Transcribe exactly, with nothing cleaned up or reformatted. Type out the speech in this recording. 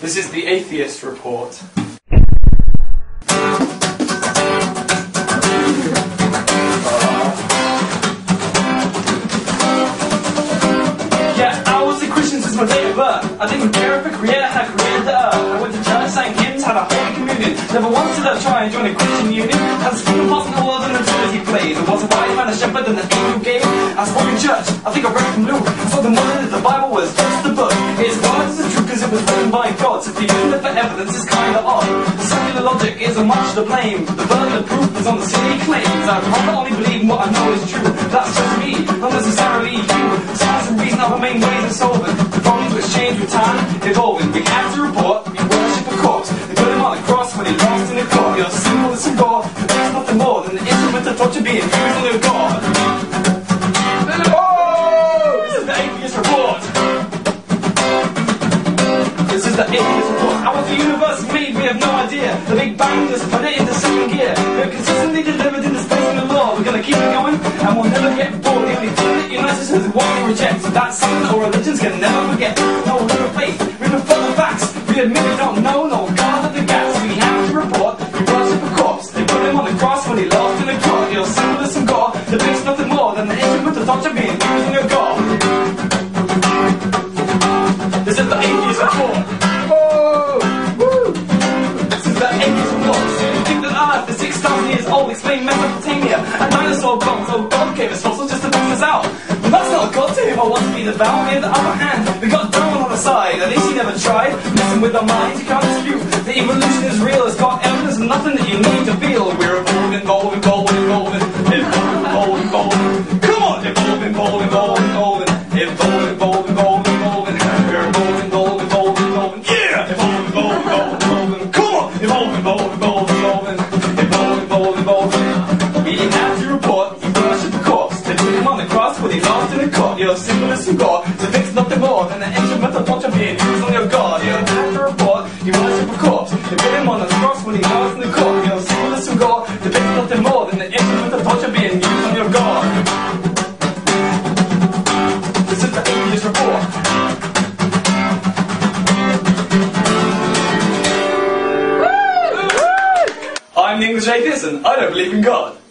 This is the Atheist Report. Yeah, I was a Christian since my day of birth. I didn't care if a creator had created the earth. I went to church, sang hymns, had a holy communion. Never once did I try and join a Christian union. Had a speaking parts in the world and nativity plays. There was a wise man, a shepherd, and an angel Gabe. I spoke in church, I think I read from Luke. I saw the mother that the Bible was just the book. It's God, it's the truth, because it was written by God. So if you use it for evidence, it's kinda odd. The secular logic isn't much to blame. The burden of proof is on the silly claims. I'd rather only believe in what I know is true. That's just me, not necessarily you. Science and reason are the main ways of solving the problems which change with time, evolving. We have to report, we worship a corpse. They put him on the cross when he lost in the court. You're simple as some God, but there's nothing more than the instrument of torture being used on your God. This is the Atheist Report. How was the universe made? We have no idea. The Big Bang just put it into second gear. We're consistently delivered in the space and the law. We're gonna keep it going, and we'll never get bored. The only thing that unites us is what we reject. That's something our religions can never forget. No, we have faith, we prefer the facts. We admit we don't know, no God at the gaps. We have to report, we worship a corpse. They put him on the cross when he lost in the court. You're simple as some God. The Big's nothing more than the instrument of torture being used on your God. This is the Atheist Report. Whoa! Woo! This is the Atheist Report. You think that Earth is six thousand years old? Explain Mesopotamia. A dinosaur gone, so God gave us fossils just to test us out. But that's not God to him I want to be devout. On the other hand, we got Darwin on the side. At least he never tried messing with our minds. You can't dispute that evolution is real. It's got evidence and nothing that you need to feel. We're evolving, evolving, evolving, evolving, evolving, evolving, evolving. Come on! Evolving, evolving, evolving, evolving, evolving, evolving, evolving, evolving. We're evolving, evolving, evolving, evolving. Yeah! Evolving, evolving, evolving, evolving. Come on! Evolving, evolving, evolving, evolving. Evolving, evolving, evolving. We have to report, we worship the corpse. They put him on the cross when he lost in the court. You're simple as some God. So fix nothing more than the instrument of torture being used on your God. You have to report, you worship a corpse. They put him on the cross when he lost in the court. You're simple as some God. So fix nothing more than the instrument of torture being used on your God. This is the Atheist Report. I'm the English Atheist and I don't believe in God.